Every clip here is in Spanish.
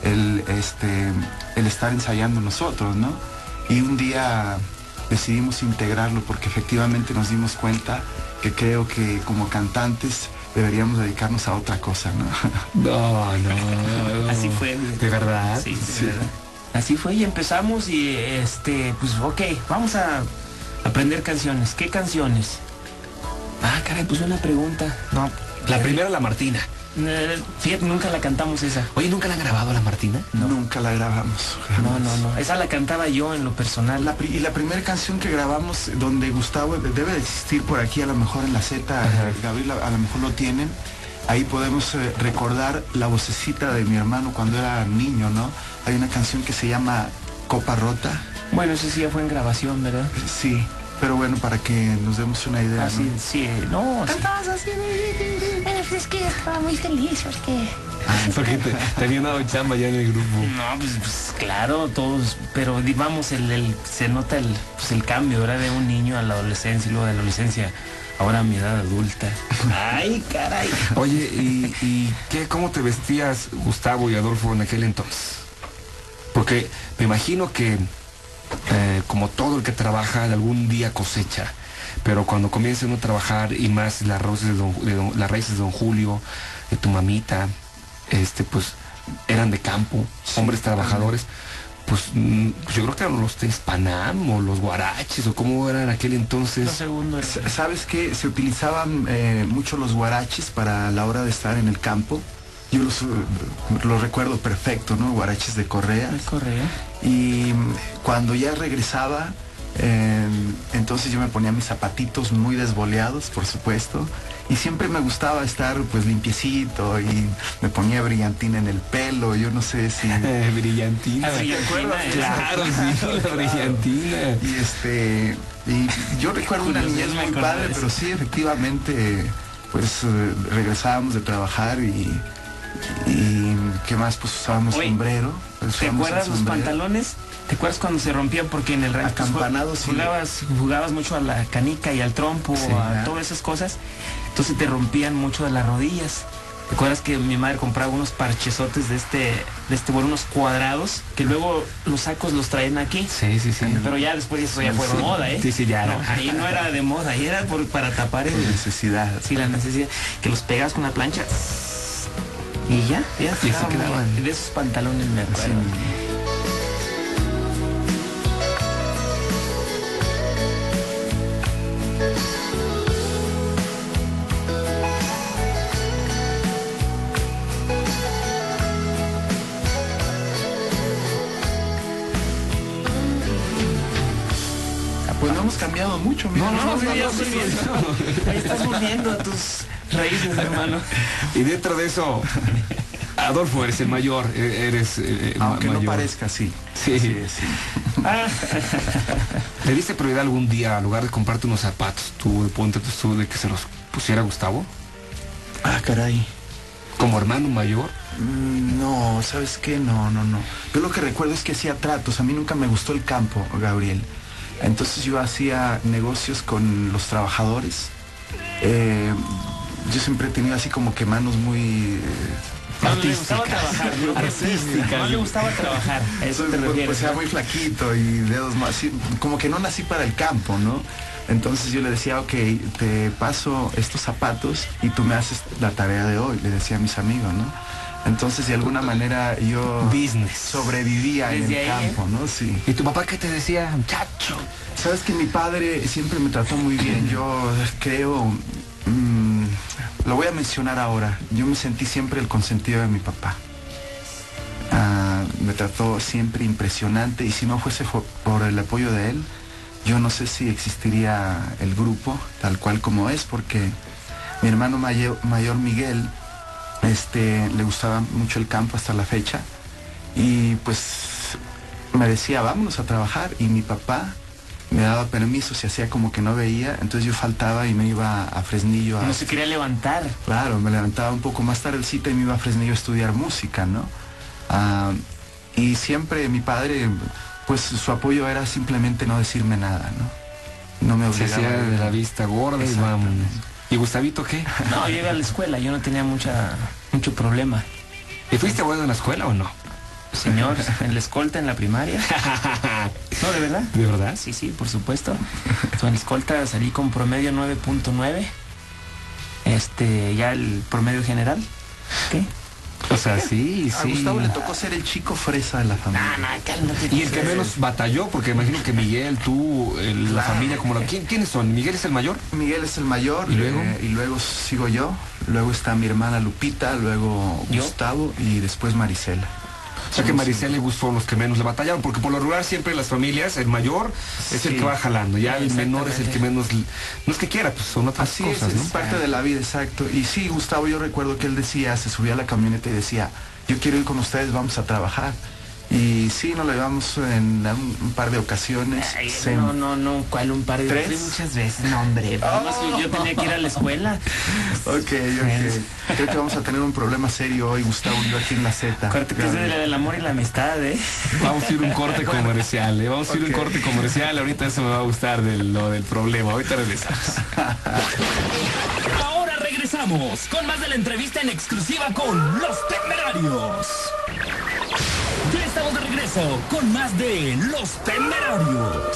el estar ensayando nosotros, ¿no? Y un día decidimos integrarlo porque efectivamente nos dimos cuenta que creo que como cantantes deberíamos dedicarnos a otra cosa, ¿no? No. Así fue. ¿De verdad? Sí, de verdad. Así fue y empezamos y pues ok, vamos a aprender canciones. ¿Qué canciones? Ah, caray, pues una pregunta. No, La primera, La Martina. Fíjate, nunca la cantamos esa. Oye, ¿nunca la han grabado, La Martina? No. Nunca la grabamos. No. Esa la cantaba yo en lo personal. Y la primera canción que grabamos, donde Gustavo debe de existir por aquí, a lo mejor en la Z, Gabriel, a lo mejor lo tienen. Ahí podemos recordar la vocecita de mi hermano cuando era niño, ¿no? Hay una canción que se llama Copa Rota. Bueno, eso sí ya fue en grabación, ¿verdad? Sí, pero bueno, para que nos demos una idea, Así, ¿no? sí, no. Sí. Cantabas así, es que estaba muy feliz, porque... Porque tenían una chamba ya en el grupo. No, pues claro, todos, pero vamos, se nota el cambio, ¿verdad? De un niño a la adolescencia y luego de la adolescencia, ahora a mi edad adulta. Ay, caray. Oye, ¿y cómo te vestías, Gustavo y Adolfo, en aquel entonces? Porque me imagino que, como todo el que trabaja, algún día cosecha. Pero cuando comienza uno a trabajar, y más las raíces de Don Julio, de tu mamita, pues eran de campo, sí, hombres trabajadores, pues yo creo que eran los tenis Panam o los guaraches, o cómo eran en aquel entonces. Lo segundo era... ¿Sabes qué? Se utilizaban mucho los guaraches para la hora de estar en el campo. Yo los recuerdo perfecto, ¿no? Guaraches de correa. De correa. Y cuando ya regresaba, entonces yo me ponía mis zapatitos muy desboleados, por supuesto. Y siempre me gustaba estar pues limpiecito y me ponía brillantina en el pelo, yo no sé si... Brillantina. Claro, sí, la brillantina. Y yo recuerdo una niñez muy padre, pero sí, efectivamente, pues regresábamos de trabajar y ¿qué más? Pues usábamos sombrero. ¿Te acuerdas los pantalones? ¿Te acuerdas cuando se rompían? Porque en el rancho acampanados, sí, jugabas mucho a la canica y al trompo, sí, a todas esas cosas. Entonces te rompían mucho de las rodillas. ¿Te acuerdas que mi madre compraba unos parchesotes bueno, unos cuadrados, que luego los sacos los traen aquí? Sí. Pero ya después eso ya fue de moda, ¿eh? Sí, ya. No, ahí no era de moda, ahí era para tapar la necesidad. Sí, la necesidad. Que los pegas con la plancha y ya se quedaban. De esos pantalones me acuerdo. Sí. Pues no hemos cambiado mucho, mira. No, ahí estás volviendo a tus raíces, hermano. Y dentro de eso, Adolfo, eres el mayor, aunque mayor. No parezca, sí. Sí. ¿Le diste prioridad algún día, al lugar de comprarte unos zapatos, de que se los pusiera Gustavo? Ah, caray. ¿Como hermano mayor? No, ¿sabes qué? No. Yo lo que recuerdo es que hacía tratos. A mí nunca me gustó el campo, Gabriel. Entonces yo hacía negocios con los trabajadores. Yo siempre he tenido así como que manos muy artísticas. No le gustaba trabajar. Eso te refieres. Pues era muy flaquito y dedos más, como que no nací para el campo, ¿no? Entonces yo le decía, ok, te paso estos zapatos y tú me haces la tarea de hoy, le decía a mis amigos, ¿no? Entonces de alguna manera yo sobrevivía en el campo, ¿no? Sí. ¿Y tu papá qué te decía, muchacho? Sabes que mi padre siempre me trató muy bien. Yo creo, lo voy a mencionar ahora, yo me sentí siempre el consentido de mi papá. Me trató siempre impresionante y si no fuese por el apoyo de él, yo no sé si existiría el grupo tal cual como es, porque mi hermano mayor Miguel, le gustaba mucho el campo hasta la fecha y pues me decía vámonos a trabajar y mi papá me daba permiso, se hacía como que no veía, entonces yo faltaba y me iba a Fresnillo. No se quería levantar. Claro, me levantaba un poco más tardecita y me iba a Fresnillo a estudiar música, ¿no? Y siempre mi padre, pues su apoyo era simplemente no decirme nada, ¿no? No me obligaba. Se hacía de la vista gorda y vamos. ¿Y Gustavito qué? No, yo iba a la escuela, yo no tenía mucho problema. ¿Y fuiste bueno en la escuela o no? Señor, en la escolta en la primaria. No, ¿de verdad? ¿De verdad? Sí, sí, por supuesto. Entonces, en la escolta salí con promedio 9.9. Ya el promedio general. ¿Qué? O sea, sí, A sí. Gustavo le tocó ser el chico fresa de la familia. Cálmate. Y el que menos batalló, porque imagino que Miguel, tú, la Claro. familia, como ¿quiénes son? ¿Miguel es el mayor? Miguel es el mayor. ¿Y luego? Sigo yo. Luego está mi hermana Lupita, luego ¿Yo? Gustavo y después Marisela. O sea que Maricela y Gus fueron los que menos le batallaron, porque por lo regular siempre en las familias, el mayor es el Sí. que va jalando, ya el menor es el Exactamente. que menos, no es que quiera, pues son otras Así cosas, es ¿no? parte de la vida, exacto. Y sí, Gustavo, yo recuerdo que él decía, se subía a la camioneta y decía, yo quiero ir con ustedes, vamos a trabajar. Y sí, nos lo llevamos en un par de ocasiones. Ay, Se- no, ¿cuál un par de ¿Tres? veces? Muchas veces, no, hombre. Vamos, yo tenía que ir a la escuela. Ok. Creo que vamos a tener un problema serio hoy, Gustavo y yo aquí en la Z. Acuérdate que es del amor y la amistad, ¿eh? Vamos a ir a un corte comercial, vamos a ir a un Ok. corte comercial, ahorita eso me va a gustar lo del problema, ahorita regresamos. Ahora regresamos con más de la entrevista en exclusiva con Los Temerarios. Ya estamos de regreso con más de Los Temerarios.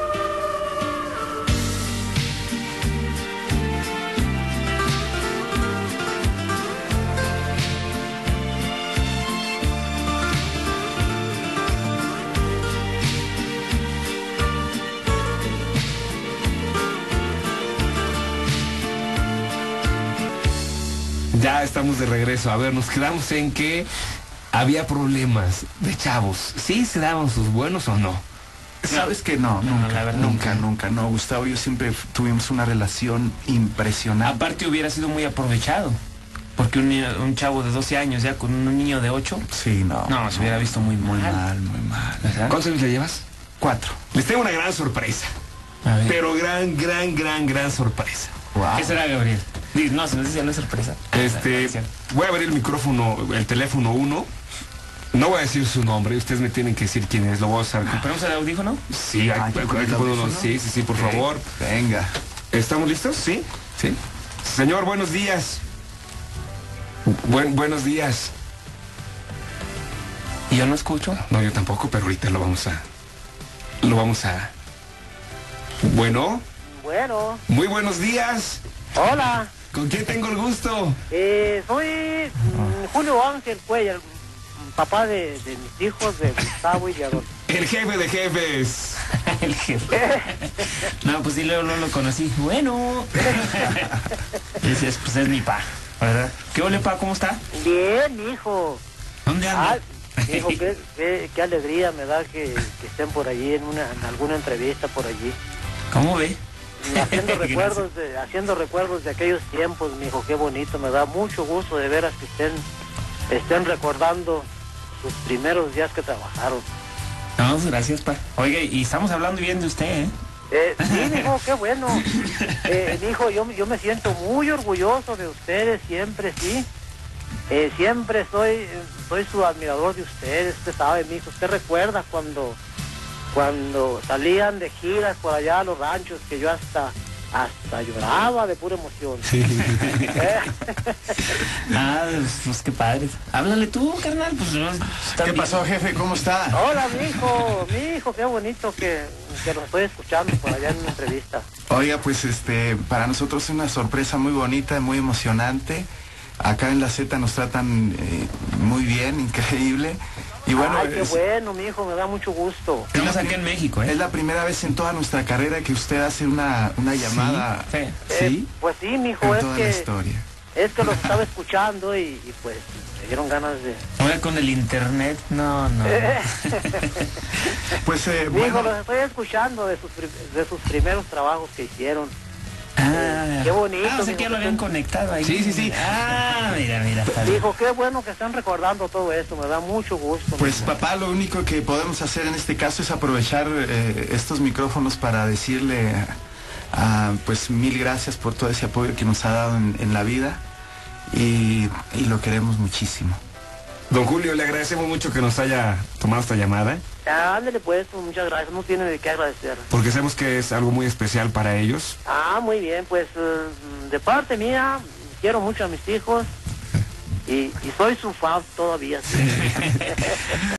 Ya estamos de regreso, a ver, nos quedamos en que había problemas de chavos, ¿sí se daban sus buenos o no? ¿Sabes que no? No, Nunca, la verdad, nunca. No, Gustavo y yo siempre tuvimos una relación impresionante. Aparte hubiera sido muy aprovechado. Porque un chavo de 12 años ya con un niño de 8, Sí, no. no, se hubiera visto muy Muy mal. muy mal. ¿Verdad? ¿Cuántos años le llevas? 4. Les tengo una gran sorpresa, A ver. pero gran sorpresa. Wow. ¿Qué será, Gabriel? No, se nos dice, no es sorpresa. Voy a abrir el micrófono, el teléfono 1. No voy a decir su nombre, ustedes me tienen que decir quién es, lo voy a usar. ¿Ponemos el audífono? Sí, Ah, ¿con el audífono? sí, por Ok, favor. Venga. ¿Estamos listos? Sí. Sí. Señor, buenos días. Buenos días. ¿Y yo no escucho? No, yo tampoco, pero ahorita lo vamos a. Bueno, Bueno, muy buenos días. hola, ¿Con quién tengo el gusto? soy Julio Ángel Cuellar, papá de mis hijos, de Gustavo y de Adolfo. El jefe de jefes. El jefe. No, pues sí, luego no lo conocí. Bueno. Y decías, pues es mi pa, ¿verdad? ¿Qué ole, pa? ¿Cómo está? Bien, hijo. ¿Dónde anda? Hijo, qué alegría me da que estén por allí en alguna entrevista por allí. ¿Cómo ve? Haciendo recuerdos de aquellos tiempos, mi hijo, qué bonito. Me da mucho gusto de veras que estén recordando sus primeros días que trabajaron. No, pues gracias, pa. Oiga, y estamos hablando bien de usted, ¿eh? Sí, hijo, qué bueno. Hijo, yo me siento muy orgulloso de ustedes, siempre, sí. Siempre soy su admirador de ustedes. Usted sabe, mi hijo, usted recuerda cuando salían de giras por allá a los ranchos, que yo hasta lloraba de pura emoción. Ah, pues qué padre. Háblale tú, carnal. Pues, ¿Qué pasó, jefe? ¿Cómo está? Hola, mi hijo, qué bonito que lo estoy escuchando por allá en una entrevista. Oiga, pues para nosotros es una sorpresa muy bonita, muy emocionante. Acá en la Z nos tratan muy bien, increíble. Y bueno, Ay, qué bueno, mi hijo, me da mucho gusto. Estamos aquí en México, es ¿eh? la primera vez en toda nuestra carrera que usted hace una llamada. Sí. Sí, Pues sí, mi hijo, en toda la historia. es que los estaba escuchando y pues me dieron ganas de... Ahora con el internet, no. Pues Mi hijo, bueno, los estoy escuchando de sus primeros trabajos que hicieron. Ah, Qué bonito, Ah, o sea que ya lo habían conectado ahí. Sí. Ah, mira, está bien. Hijo, qué bueno que están recordando todo esto, me da mucho gusto. pues papá, lo único que podemos hacer en este caso es aprovechar estos micrófonos para decirle pues 1000 gracias por todo ese apoyo que nos ha dado en la vida y lo queremos muchísimo. Don Julio, le agradecemos mucho que nos haya tomado esta llamada, Ándale pues, muchas gracias, no tiene de qué agradecer. porque sabemos que es algo muy especial para ellos. Muy bien, pues de parte mía, quiero mucho a mis hijos y soy su fan todavía. ¿Sí?